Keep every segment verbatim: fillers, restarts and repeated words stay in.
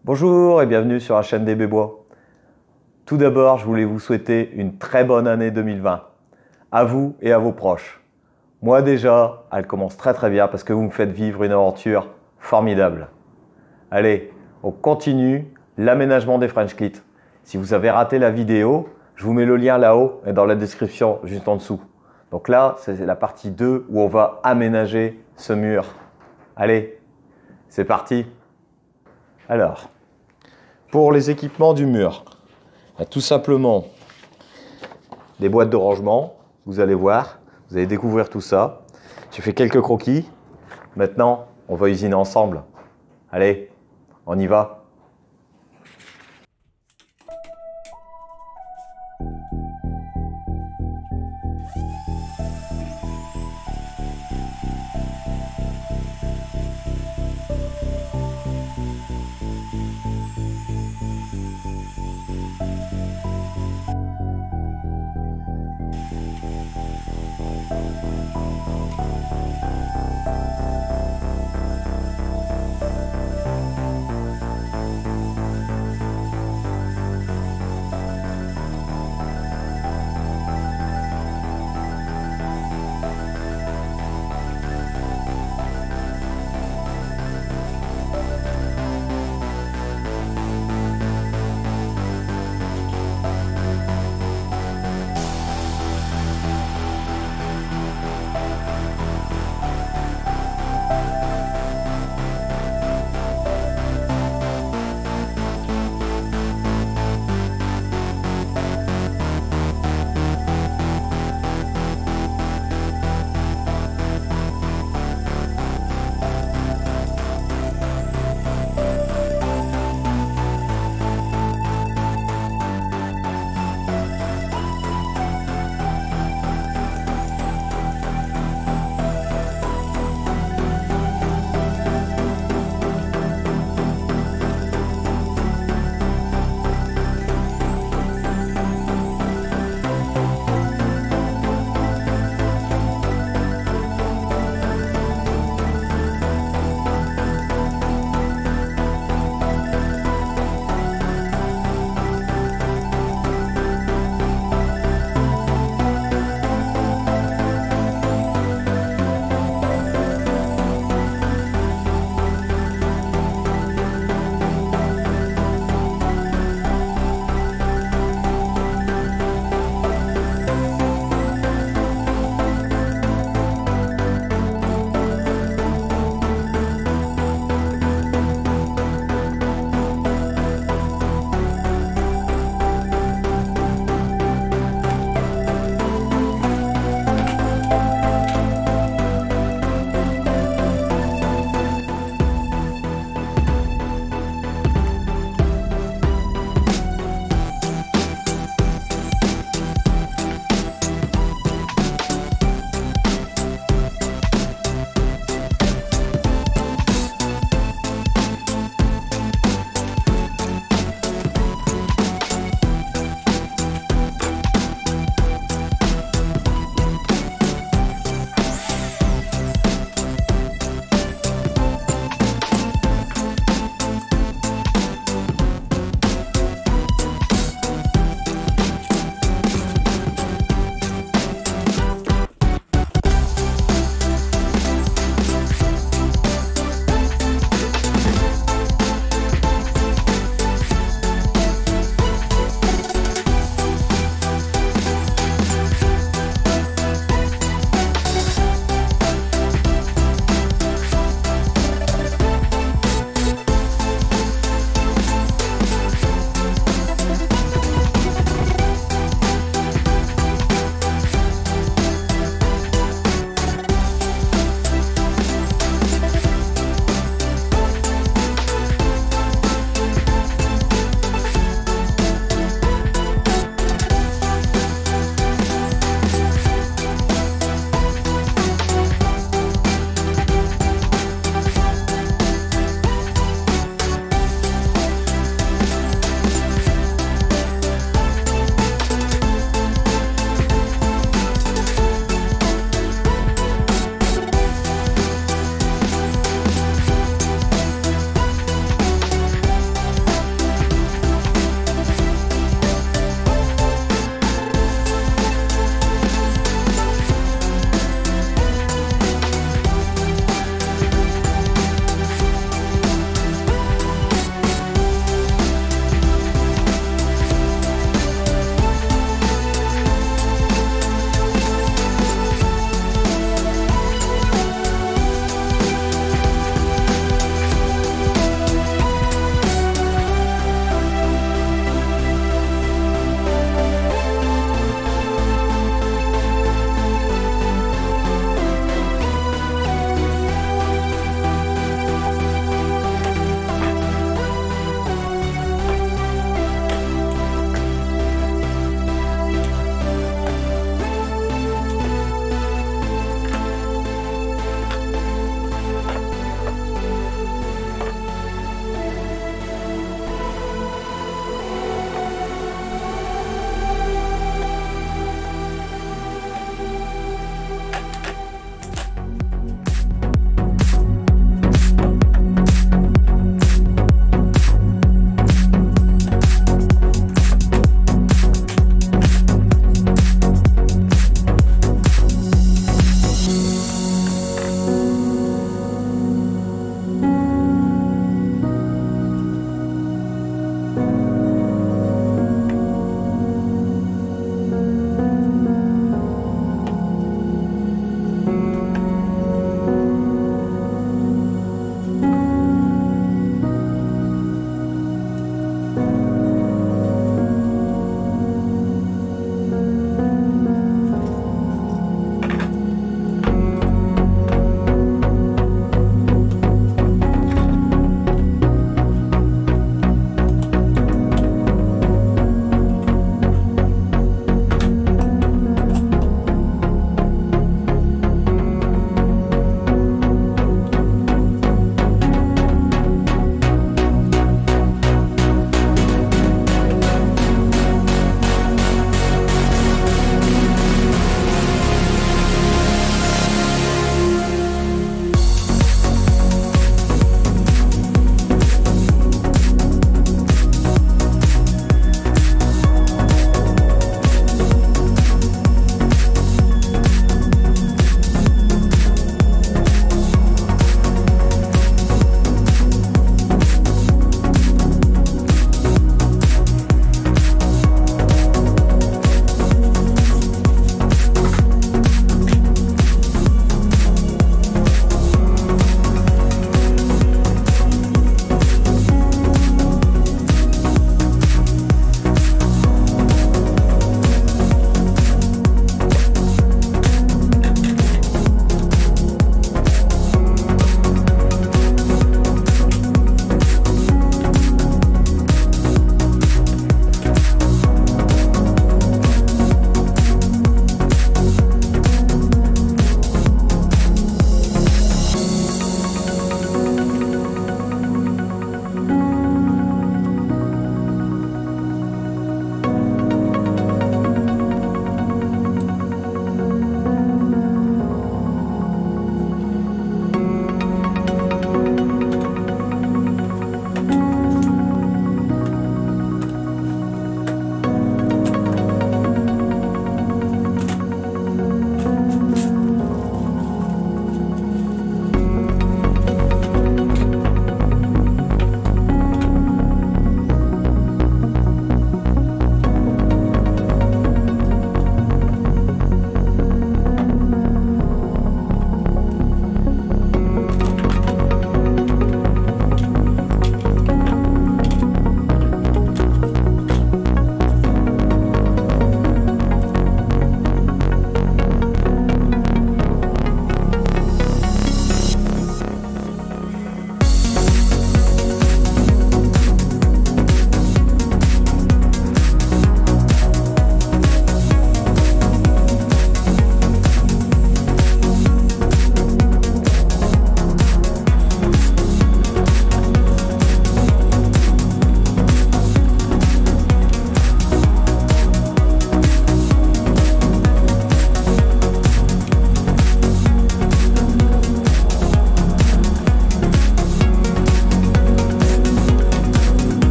Bonjour et bienvenue sur la chaîne des Bébois. Tout d'abord, je voulais vous souhaiter une très bonne année deux mille vingt. À vous et à vos proches. Moi déjà, elle commence très très bien parce que vous me faites vivre une aventure formidable. Allez, on continue l'aménagement des French Kits. Si vous avez raté la vidéo, je vous mets le lien là-haut et dans la description juste en dessous. Donc là, c'est la partie deux où on va aménager ce mur. Allez, c'est parti. Alors, pour les équipements du mur, il y a tout simplement des boîtes de rangement. Vous allez voir, vous allez découvrir tout ça. J'ai fait quelques croquis. Maintenant, on va usiner ensemble. Allez, on y va.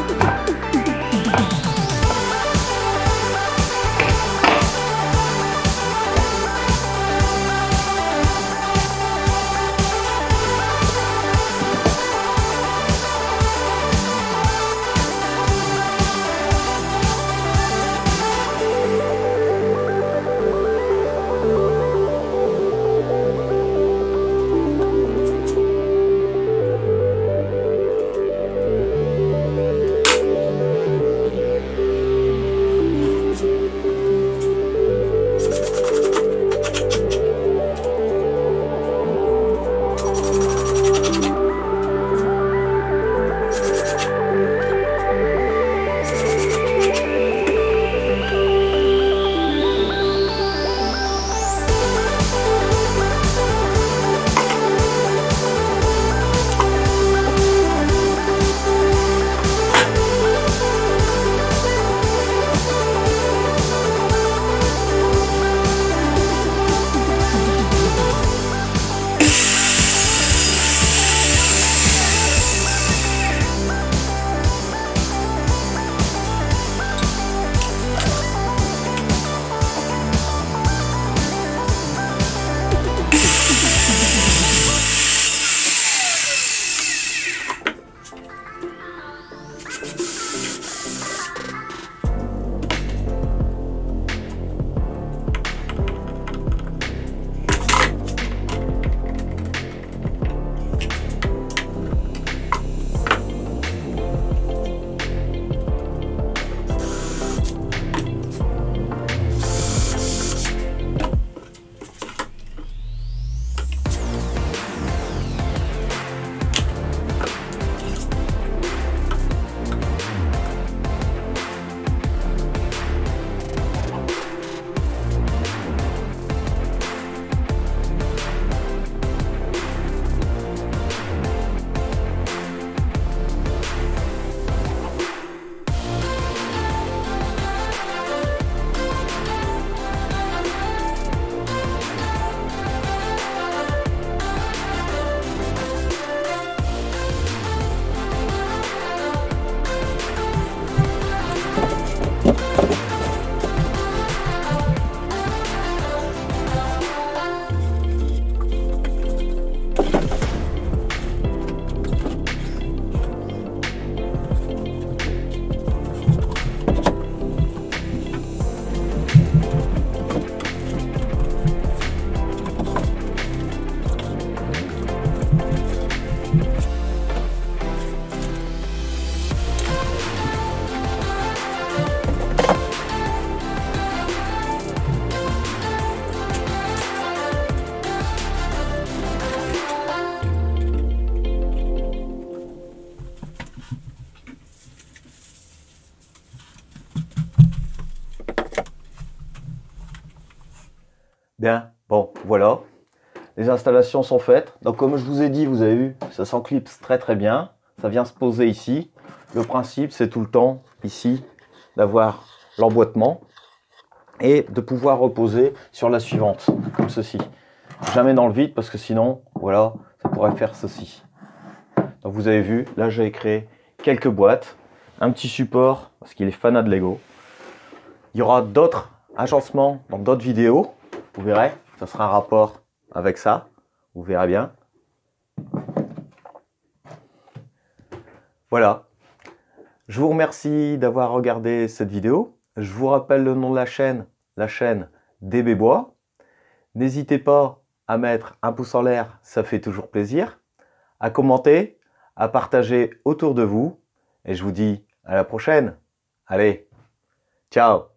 Bien, bon, voilà. Les installations sont faites. Donc comme je vous ai dit, vous avez vu, ça s'enclipse très très bien. Ça vient se poser ici. Le principe, c'est tout le temps, ici, d'avoir l'emboîtement et de pouvoir reposer sur la suivante, comme ceci. Jamais dans le vide, parce que sinon, voilà, ça pourrait faire ceci. Donc vous avez vu, là j'ai créé quelques boîtes, un petit support, parce qu'il est fanat de Lego. Il y aura d'autres agencements dans d'autres vidéos, vous verrez, ça sera un rapport avec ça, vous verrez bien. Voilà, je vous remercie d'avoir regardé cette vidéo. Je vous rappelle le nom de la chaîne, la chaîne D B Bois. N'hésitez pas à mettre un pouce en l'air, ça fait toujours plaisir, à commenter, à partager autour de vous, et je vous dis à la prochaine. Allez, ciao!